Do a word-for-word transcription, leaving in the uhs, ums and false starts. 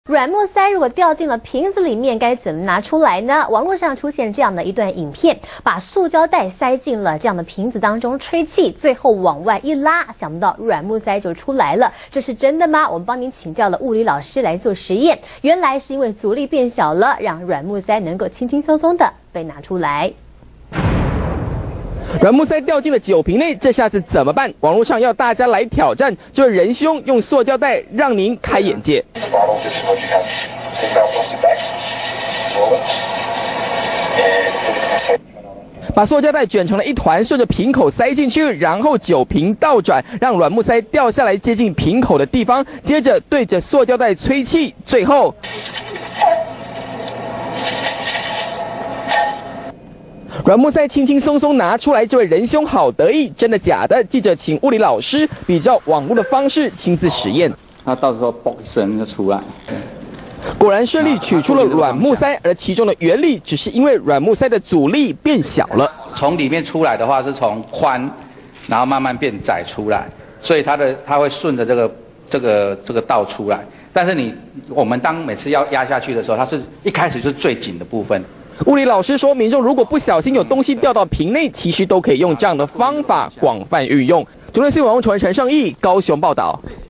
软木塞如果掉进了瓶子里面，该怎么拿出来呢？网络上出现这样的一段影片，把塑胶袋塞进了这样的瓶子当中吹气，最后往外一拉，想不到软木塞就出来了。这是真的吗？我们帮您请教了物理老师来做实验，原来是因为阻力变小了，让软木塞能够轻轻松松的被拿出来。 软木塞掉进了酒瓶内，这下子怎么办？网络上要大家来挑战，就是仁兄用塑胶袋让您开眼界。把塑胶袋卷成了一团，顺着瓶口塞进去，然后酒瓶倒转，让软木塞掉下来接近瓶口的地方，接着对着塑胶袋吹气，最后。 软木塞轻轻松松拿出来，这位仁兄好得意，真的假的？记者请物理老师比照网络的方式亲自实验， 那到时候嘣一声就出来， 果然顺利取出了软木塞，而其中的原理只是因为软木塞的阻力变小了。 从里面出来的话是从宽，然后慢慢变窄出来，所以它的它会顺着这个这个这个道出来。但是你我们当每次要压下去的时候，它是一开始就是最紧的部分。 物理老师说，民众如果不小心有东西掉到瓶内，其实都可以用这样的方法广泛运用。中央新闻网传陈尚义高雄报道。